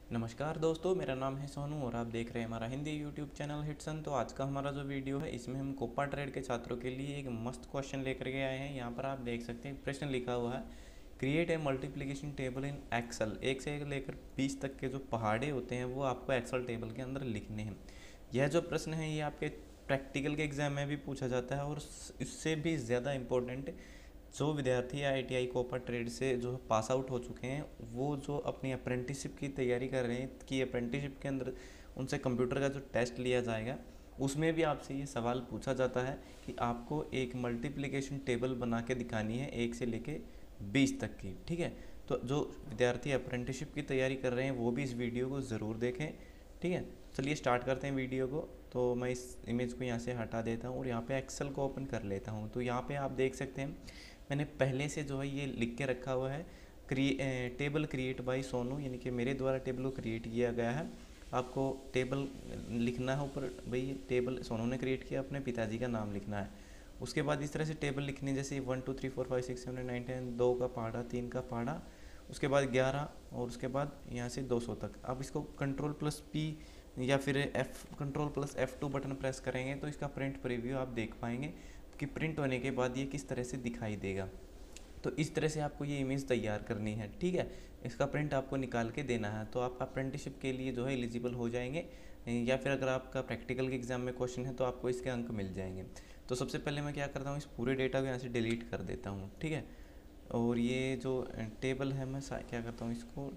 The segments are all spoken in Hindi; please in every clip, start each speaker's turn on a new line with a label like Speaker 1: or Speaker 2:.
Speaker 1: नमस्कार दोस्तों, मेरा नाम है सोनू और आप देख रहे हैं हमारा हिंदी यूट्यूब चैनल हिटसन। तो आज का हमारा जो वीडियो है इसमें हम कोपा ट्रेड के छात्रों के लिए एक मस्त क्वेश्चन लेकर के आए हैं। यहाँ पर आप देख सकते हैं प्रश्न लिखा हुआ है, create a multiplication table in Excel. एक से एक लेकर 20 तक के जो पहाड़े होते हैं वो आपको एक्सेल टेबल के अंदर लिखने हैं। यह जो प्रश्न है ये आपके प्रैक्टिकल के एग्ज़ाम में भी पूछा जाता है और इससे भी ज़्यादा इम्पोर्टेंट जो विद्यार्थी आईटीआई कोपा ट्रेड से जो पास आउट हो चुके हैं, वो जो अपनी अप्रेंटिसशिप की तैयारी कर रहे हैं कि अप्रेंटिसशिप के अंदर उनसे कंप्यूटर का जो टेस्ट लिया जाएगा उसमें भी आपसे ये सवाल पूछा जाता है कि आपको एक मल्टीप्लिकेशन टेबल बना के दिखानी है 1 से लेके 20 तक की। ठीक है, तो जो विद्यार्थी अप्रेंटिसशिप की तैयारी कर रहे हैं वो भी इस वीडियो को ज़रूर देखें। ठीक है, चलिए स्टार्ट करते हैं वीडियो को। तो मैं इस इमेज को यहाँ से हटा देता हूँ और यहाँ पे एक्सेल को ओपन कर लेता हूँ। तो यहाँ पे आप देख सकते हैं मैंने पहले से जो है ये लिख के रखा हुआ है, टेबल क्रिएट बाय सोनू, यानी कि मेरे द्वारा टेबल को क्रिएट किया गया है। आपको टेबल लिखना है ऊपर, भाई टेबल सोनू ने क्रिएट किया, अपने पिताजी का नाम लिखना है। उसके बाद इस तरह से टेबल लिखनी, जैसे 1 2 3 4 5 6 7 8 9 10, 2 का पहाड़ा, 3 का पहाड़ा, उसके बाद 11 और उसके बाद यहाँ से 200 तक। आप इसको कंट्रोल+P या फिर कंट्रोल+F2 बटन प्रेस करेंगे तो इसका प्रिंट प्रीव्यू आप देख पाएंगे कि प्रिंट होने के बाद ये किस तरह से दिखाई देगा। तो इस तरह से आपको ये इमेज तैयार करनी है। ठीक है, इसका प्रिंट आपको निकाल के देना है तो आप अप्रेंटिसशिप के लिए जो है एलिजिबल हो जाएंगे, या फिर अगर आपका प्रैक्टिकल के एग्ज़ाम में क्वेश्चन है तो आपको इसके अंक मिल जाएंगे। तो सबसे पहले मैं क्या करता हूँ, इस पूरे डेटा को यहाँ से डिलीट कर देता हूँ। ठीक है, और ये जो टेबल है मैं क्या करता हूँ, इसको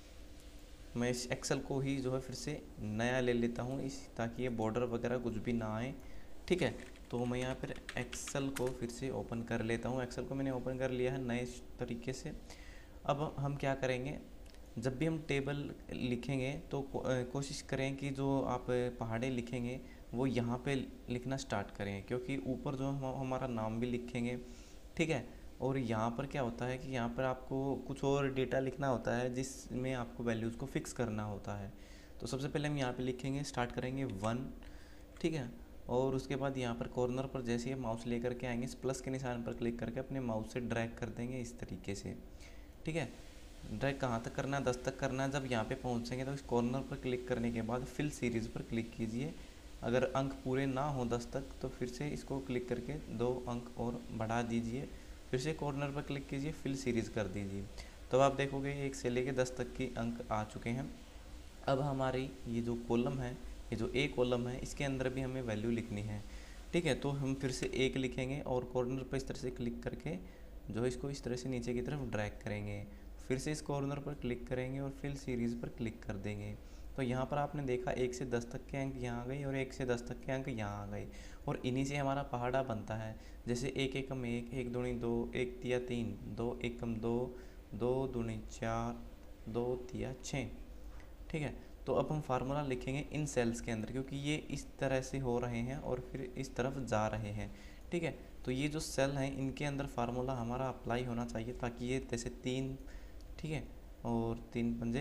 Speaker 1: मैं इस एक्सेल को ही जो है फिर से नया ले लेता हूँ इस, ताकि ये बॉर्डर वगैरह कुछ भी ना आए। ठीक है, तो मैं यहाँ पर एक्सेल को फिर से ओपन कर लेता हूँ। एक्सेल को मैंने ओपन कर लिया है नए तरीके से। अब हम क्या करेंगे, जब भी हम टेबल लिखेंगे तो कोशिश करें कि जो आप पहाड़े लिखेंगे वो यहाँ पे लिखना स्टार्ट करें, क्योंकि ऊपर जो हम हमारा नाम भी लिखेंगे। ठीक है, और यहाँ पर क्या होता है कि यहाँ पर आपको कुछ और डेटा लिखना होता है जिसमें आपको वैल्यूज़ को फिक्स करना होता है। तो सबसे पहले हम यहाँ पे लिखेंगे, स्टार्ट करेंगे 1। ठीक है, और उसके बाद यहाँ पर कॉर्नर पर जैसे ही माउस लेकर के आएंगे, इस प्लस के निशान पर क्लिक करके अपने माउस से ड्रैग कर देंगे इस तरीके से। ठीक है, ड्रैग कहाँ तक करना है, 10 तक करना है। जब यहाँ पे पहुँचेंगे तो इस कॉर्नर पर क्लिक करने के बाद फिल सीरीज़ पर क्लिक कीजिए। अगर अंक पूरे ना हो 10 तक तो फिर से इसको क्लिक करके 2 अंक और बढ़ा दीजिए। फिर से कॉर्नर पर क्लिक कीजिए, फिल सीरीज़ कर दीजिए। तो आप देखोगे 1 से लेके 10 तक की अंक आ चुके हैं। अब हमारी ये जो कॉलम है, ये जो ए कॉलम है, इसके अंदर भी हमें वैल्यू लिखनी है। ठीक है, तो हम फिर से 1 लिखेंगे और कॉर्नर पर इस तरह से क्लिक करके जो है इसको इस तरह से नीचे की तरफ ड्रैग करेंगे। फिर से इस कॉर्नर पर क्लिक करेंगे और फिल सीरीज़ पर क्लिक कर देंगे। तो यहाँ पर आपने देखा 1 से 10 तक के अंक यहाँ आ गए और 1 से 10 तक के अंक यहाँ आ गए, और इन्हीं से हमारा पहाड़ा बनता है। जैसे 1 एकम 1, 1 दूनी 2, 1 तिया 3, 2 एकम 2, 2 दूनी 4, 2 तिया 6। ठीक है, तो अब हम फार्मूला लिखेंगे इन सेल्स के अंदर, क्योंकि ये इस तरह से हो रहे हैं और फिर इस तरफ जा रहे हैं। ठीक है, तो ये जो सेल हैं इनके अंदर फार्मूला हमारा अप्लाई होना चाहिए, ताकि ये जैसे 3, ठीक है, और 3 पंजे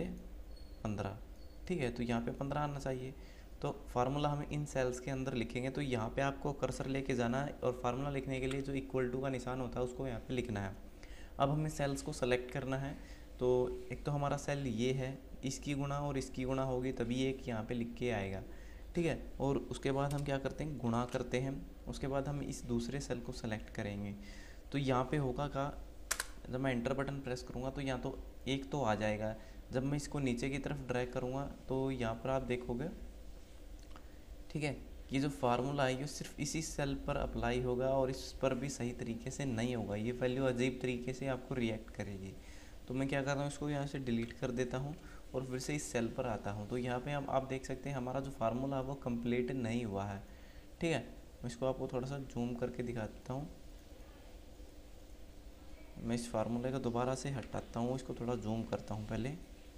Speaker 1: 15। ठीक है, तो यहाँ पे 15 आना चाहिए। तो फार्मूला हमें इन सेल्स के अंदर लिखेंगे। तो यहाँ पे आपको कर्सर लेके जाना है और फार्मूला लिखने के लिए जो इक्वल टू का निशान होता है उसको यहाँ पे लिखना है। अब हमें सेल्स को सेलेक्ट करना है। तो एक तो हमारा सेल ये है, इसकी गुणा और इसकी गुणा होगी तभी एक यहाँ पे लिख के आएगा। ठीक है, और उसके बाद हम क्या करते हैं, गुणा करते हैं। उसके बाद हम इस दूसरे सेल को सेलेक्ट करेंगे। तो यहाँ पे होगा का, जब मैं एंटर बटन प्रेस करूँगा तो यहाँ तो एक तो आ जाएगा। जब मैं इसको नीचे की तरफ ड्रैग करूँगा तो यहाँ पर आप देखोगे, ठीक है, ये जो फार्मूला है ये सिर्फ इसी सेल पर अप्लाई होगा और इस पर भी सही तरीके से नहीं होगा। ये वैल्यू अजीब तरीके से आपको रिएक्ट करेगी। तो मैं क्या कर रहा हूँ, इसको यहाँ से डिलीट कर देता हूँ और फिर से इस सेल पर आता हूँ। तो यहाँ पे हम आप देख सकते हैं हमारा जो फार्मूला है वो कंप्लीट नहीं हुआ है। ठीक है, मैं इसको आपको थोड़ा सा जूम करके दिखा देता हूँ। मैं इस फार्मूले को दोबारा से हटाता हूँ, इसको थोड़ा जूम करता हूँ पहले।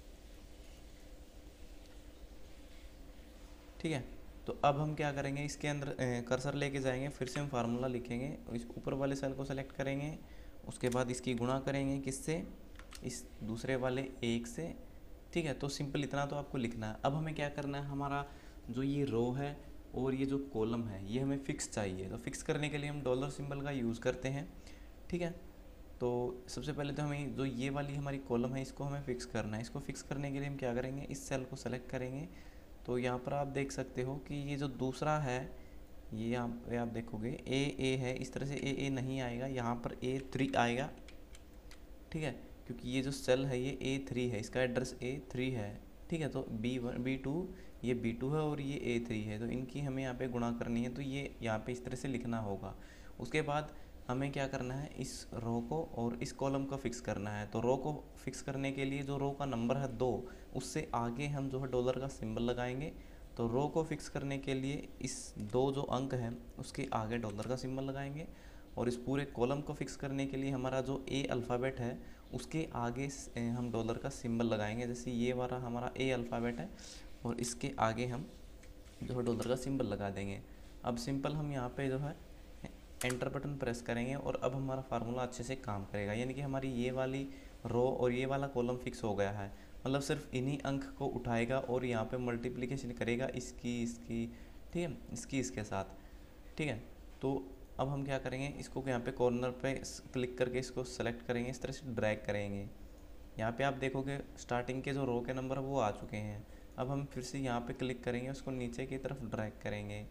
Speaker 1: ठीक है, तो अब हम क्या करेंगे, इसके अंदर कर्सर लेके जाएंगे, फिर से हम फार्मूला लिखेंगे, इस ऊपर वाले सेल को सेलेक्ट करेंगे। उसके बाद इसकी गुणा करेंगे किससे, इस दूसरे वाले 1 से। ठीक है, तो सिंपल इतना तो आपको लिखना है। अब हमें क्या करना है, हमारा जो ये रो है और ये जो कॉलम है ये हमें फिक्स चाहिए। तो फिक्स करने के लिए हम डॉलर सिंबल का यूज़ करते हैं। ठीक है, तो सबसे पहले तो हमें जो ये वाली हमारी कॉलम है इसको हमें फिक्स करना है। इसको फिक्स करने के लिए हम क्या करेंगे, इस सेल को सेलेक्ट करेंगे। तो यहाँ पर आप देख सकते हो कि ये जो दूसरा है, ये यहाँ पे आप देखोगे ए है, इस तरह से ए नहीं आएगा, यहाँ पर A3 आएगा, ठीक है, क्योंकि ये जो सेल है ये A3 है, इसका एड्रेस A3 है, ठीक है। तो B1 B2 ये B2 है और ये A3 है, तो इनकी हमें यहाँ पे गुणा करनी है, तो ये यहाँ पे इस तरह से लिखना होगा। उसके बाद हमें क्या करना है, इस रो को और इस कॉलम को फिक्स करना है। तो रो को फिक्स करने के लिए जो रो का नंबर है 2, उससे आगे हम जो है डॉलर का सिंबल लगाएंगे। तो रो को फिक्स करने के लिए इस 2 जो अंक हैं उसके आगे डॉलर का सिंबल लगाएंगे, और इस पूरे कॉलम को फिक्स करने के लिए हमारा जो ए अल्फ़ाबेट है उसके आगे हम डॉलर का सिंबल लगाएंगे। जैसे ये वाला हमारा ए अल्फ़ाबेट है और इसके आगे हम जो है डॉलर का सिंबल लगा देंगे। अब सिंपल हम यहाँ पे जो है एंटर बटन प्रेस करेंगे और अब हमारा फार्मूला अच्छे से काम करेगा, यानी कि हमारी ये वाली रो और ये वाला कॉलम फिक्स हो गया है। मतलब सिर्फ इन्हीं अंक को उठाएगा और यहाँ पे मल्टीप्लिकेशन करेगा इसकी, ठीक है, इसके साथ, ठीक है। तो अब हम क्या करेंगे, इसको यहाँ पे कॉर्नर पे क्लिक करके इसको सेलेक्ट करेंगे, इस तरह से ड्रैग करेंगे। यहाँ पे आप देखोगे स्टार्टिंग के जो रो के नंबर वो आ चुके हैं। अब हम फिर से यहाँ पे क्लिक करेंगे, उसको नीचे की तरफ ड्रैग करेंगे,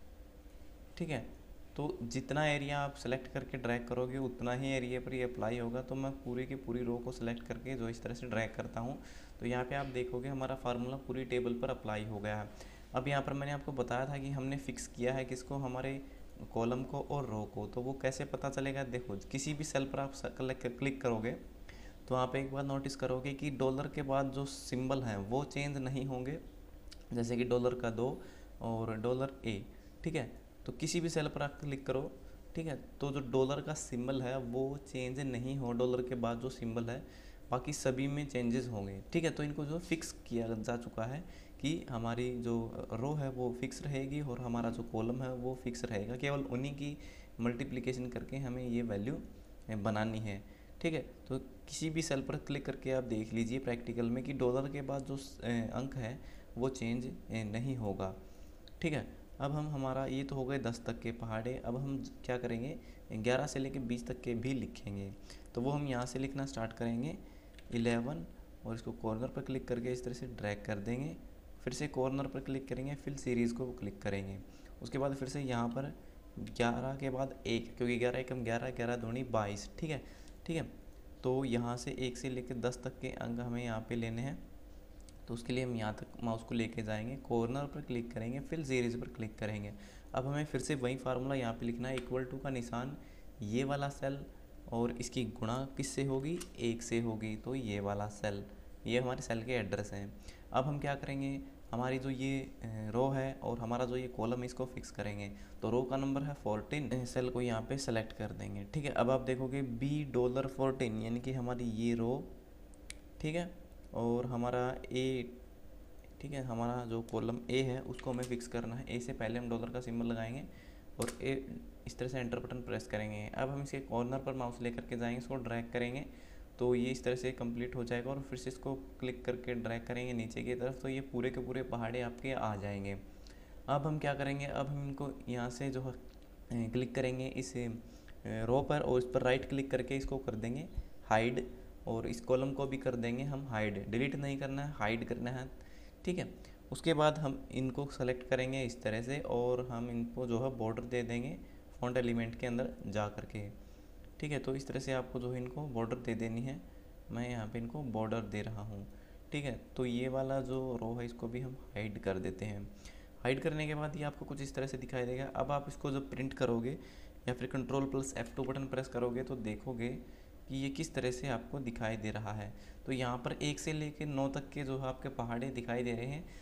Speaker 1: ठीक है। तो जितना एरिया आप सेलेक्ट करके ड्रैग करोगे उतना ही एरिया पर ये अप्लाई होगा। तो मैं पूरी की पूरी रो को सेलेक्ट करके जो इस तरह से ड्रैग करता हूँ, तो यहाँ पे आप देखोगे हमारा फार्मूला पूरी टेबल पर अप्लाई हो गया है। अब यहाँ पर मैंने आपको बताया था कि हमने फिक्स किया है किसको, हमारे कॉलम को और रो को। तो वो कैसे पता चलेगा, देखो किसी भी सेल पर आप क्लिक करोगे तो आप एक बार नोटिस करोगे कि डॉलर के बाद जो सिंबल हैं वो चेंज नहीं होंगे, जैसे कि $2 का 2 और $A, ठीक है। तो किसी भी सेल पर आप क्लिक करो, ठीक है, तो जो डॉलर का सिंबल है वो चेंज नहीं हो, डॉलर के बाद जो सिंबल है बाकी सभी में चेंजेस होंगे, ठीक है। तो इनको जो फिक्स किया जा चुका है कि हमारी जो रो है वो फिक्स रहेगी और हमारा जो कॉलम है वो फिक्स रहेगा, केवल उन्हीं की मल्टीप्लिकेशन करके हमें ये वैल्यू बनानी है, ठीक है। तो किसी भी सेल पर क्लिक करके आप देख लीजिए प्रैक्टिकल में कि डॉलर के बाद जो अंक है वो चेंज नहीं होगा, ठीक है। अब हम हमारा ये तो हो गए 10 तक के पहाड़े। अब हम क्या करेंगे, 11 से लेके 20 तक के भी लिखेंगे। तो वो हम यहाँ से लिखना स्टार्ट करेंगे 11, और इसको कॉर्नर पर क्लिक करके इस तरह से ड्रैग कर देंगे, फिर से कॉर्नर पर क्लिक करेंगे, फिर सीरीज़ को क्लिक करेंगे। उसके बाद फिर से यहाँ पर 11 के बाद 1, क्योंकि 11 एकम 11, 11 दूनी 22, ठीक है, ठीक है। तो यहाँ से 1 से लेकर 10 तक के अंक हमें यहाँ पे लेने हैं। तो उसके लिए हम यहाँ तक माउस को लेके जाएंगे, कॉर्नर पर क्लिक करेंगे, फिर सीरीज़ पर क्लिक करेंगे। अब हमें फिर से वही फार्मूला यहाँ पे लिखना है, इक्वल टू का निशान ये वाला सेल और इसकी गुणा किससे होगी, 1 से होगी। तो ये वाला सेल, ये हमारे सेल के एड्रेस हैं। अब हम क्या करेंगे, हमारी जो ये रो है और हमारा जो ये कॉलम है इसको फिक्स करेंगे। तो रो का नंबर है 14, सेल को यहाँ पे सेलेक्ट कर देंगे, ठीक है। अब आप देखोगे $14 यानी कि हमारी ये रो, ठीक है, और हमारा ए, ठीक है, हमारा जो कॉलम ए है उसको हमें फिक्स करना है। ए से पहले हम डॉलर का सिंबल लगाएंगे और ए इस तरह से एंटर बटन प्रेस करेंगे। अब हम इसके कॉर्नर पर माउस लेकर के जाएंगे, इसको ड्रैग करेंगे, तो ये इस तरह से कंप्लीट हो जाएगा। और फिर से इसको क्लिक करके ड्रैग करेंगे नीचे की तरफ, तो ये पूरे के पूरे पहाड़े आपके आ जाएंगे। अब हम क्या करेंगे, अब हम इनको यहाँ से जो है क्लिक करेंगे इस रो पर, और इस पर राइट क्लिक करके इसको कर देंगे हाइड, और इस कॉलम को भी कर देंगे हम हाइड। डिलीट नहीं करना है, हाइड करना है, ठीक है। उसके बाद हम इनको सेलेक्ट करेंगे इस तरह से, और हम इनको जो है बॉर्डर दे देंगे फॉन्ट एलिमेंट के अंदर जा करके, ठीक है। तो इस तरह से आपको जो है इनको बॉर्डर दे देनी है। मैं यहाँ पे इनको बॉर्डर दे रहा हूँ, ठीक है। तो ये वाला जो रो है इसको भी हम हाइड कर देते हैं। हाइड करने के बाद ये आपको कुछ इस तरह से दिखाई देगा। अब आप इसको जब प्रिंट करोगे या फिर Ctrl+F2 बटन प्रेस करोगे तो देखोगे कि ये किस तरह से आपको दिखाई दे रहा है। तो यहाँ पर 1 से लेकर 9 तक के जो है आपके पहाड़े दिखाई दे रहे हैं।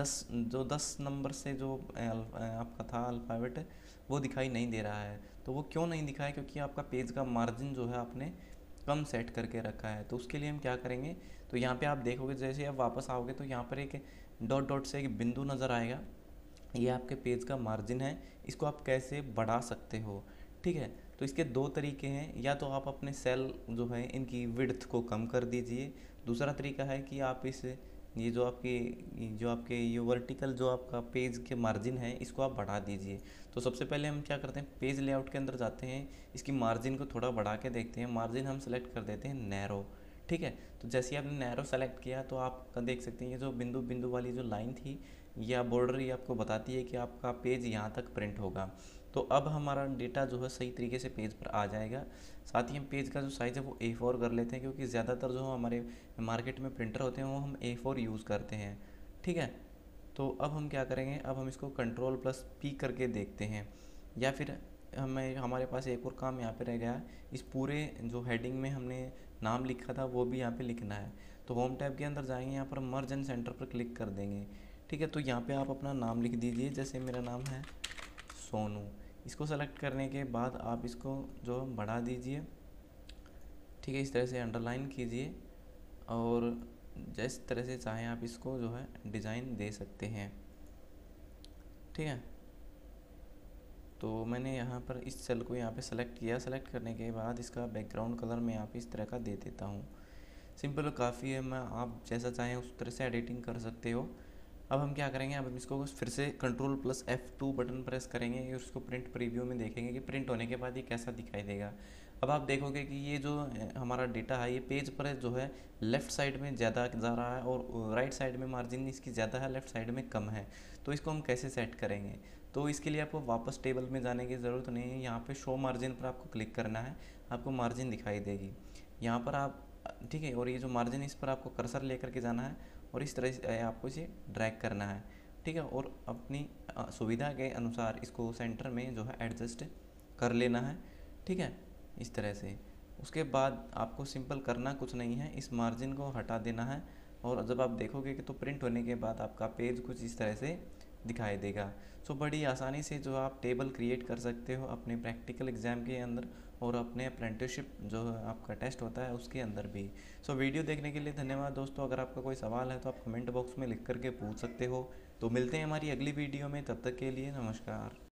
Speaker 1: 10 नंबर से जो आपका था अल्फ़ाबेट वो दिखाई नहीं दे रहा है। तो वो क्यों नहीं दिखा है, क्योंकि आपका पेज का मार्जिन जो है आपने कम सेट करके रखा है। तो उसके लिए हम क्या करेंगे, तो यहाँ पे आप देखोगे जैसे आप वापस आओगे तो यहाँ पर एक डॉट डॉट से एक बिंदु नज़र आएगा, ये आपके पेज का मार्जिन है। इसको आप कैसे बढ़ा सकते हो, ठीक है। तो इसके 2 तरीके हैं, या तो आप अपने सेल जो है इनकी विड्थ को कम कर दीजिए। दूसरा तरीका है कि आप इस ये जो आपके ये वर्टिकल जो आपका पेज के मार्जिन है इसको आप बढ़ा दीजिए। तो सबसे पहले हम क्या करते हैं, पेज लेआउट के अंदर जाते हैं, इसकी मार्जिन को थोड़ा बढ़ा के देखते हैं। मार्जिन हम सेलेक्ट कर देते हैं नैरो, ठीक है। तो जैसे ही आपने नैरो सेलेक्ट किया तो आप देख सकते हैं ये जो बिंदु बिंदु वाली जो लाइन थी या बॉर्डर, ये आपको बताती है कि आपका पेज यहाँ तक प्रिंट होगा। तो अब हमारा डेटा जो है सही तरीके से पेज पर आ जाएगा। साथ ही हम पेज का जो साइज़ है वो A4 कर लेते हैं, क्योंकि ज़्यादातर जो हमारे मार्केट में प्रिंटर होते हैं वो हम A4 यूज़ करते हैं, ठीक है। तो अब हम क्या करेंगे, अब हम इसको Ctrl+P करके देखते हैं, या फिर हमारे पास एक और काम यहाँ पे रह गया। इस पूरे जो हेडिंग में हमने नाम लिखा था वो भी यहाँ पे लिखना है। तो होम टैब के अंदर जाएंगे, यहाँ पर मर्ज एंड सेंटर पर क्लिक कर देंगे, ठीक है। तो यहाँ पे आप अपना नाम लिख दीजिए, जैसे मेरा नाम है सोनू। इसको सेलेक्ट करने के बाद आप इसको जो बढ़ा दीजिए, ठीक है। इस तरह से अंडरलाइन कीजिए और जिस तरह से चाहें आप इसको जो है डिज़ाइन दे सकते हैं, ठीक है। तो मैंने यहाँ पर इस सेल को यहाँ पे सेलेक्ट किया। सेलेक्ट करने के बाद इसका बैकग्राउंड कलर मैं यहाँ पे इस तरह का दे देता हूँ। सिंपल काफ़ी है, मैं आप जैसा चाहें उस तरह से एडिटिंग कर सकते हो। अब हम क्या करेंगे, अब हम इसको फिर से Ctrl+F2 बटन प्रेस करेंगे और उसको प्रिंट प्रीव्यू में देखेंगे कि प्रिंट होने के बाद ये कैसा दिखाई देगा। अब आप देखोगे कि ये जो हमारा डेटा है ये पेज पर जो है लेफ़्ट साइड में ज़्यादा जा रहा है और राइट साइड में मार्जिन इसकी ज़्यादा है, लेफ़्ट साइड में कम है। तो इसको हम कैसे सेट करेंगे, तो इसके लिए आपको वापस टेबल में जाने की ज़रूरत नहीं है। यहाँ पे शो मार्जिन पर आपको क्लिक करना है, आपको मार्जिन दिखाई देगी यहाँ पर आप, ठीक है। और ये जो मार्जिन इस पर आपको कर्सर लेकर के जाना है और इस तरह से आपको इसे ड्रैग करना है, ठीक है। और अपनी सुविधा के अनुसार इसको सेंटर में जो है एडजस्ट कर लेना है, ठीक है, इस तरह से। उसके बाद आपको सिंपल करना कुछ नहीं है, इस मार्जिन को हटा देना है और जब आप देखोगे कि तो प्रिंट होने के बाद आपका पेज कुछ इस तरह से दिखाई देगा। सो बड़ी आसानी से जो आप टेबल क्रिएट कर सकते हो अपने प्रैक्टिकल एग्ज़ाम के अंदर और अपने अप्रेंटिसशिप जो आपका टेस्ट होता है उसके अंदर भी। सो वीडियो देखने के लिए धन्यवाद दोस्तों। अगर आपका कोई सवाल है तो आप कमेंट बॉक्स में लिख करके पूछ सकते हो। तो मिलते हैं हमारी अगली वीडियो में, तब तक के लिए नमस्कार।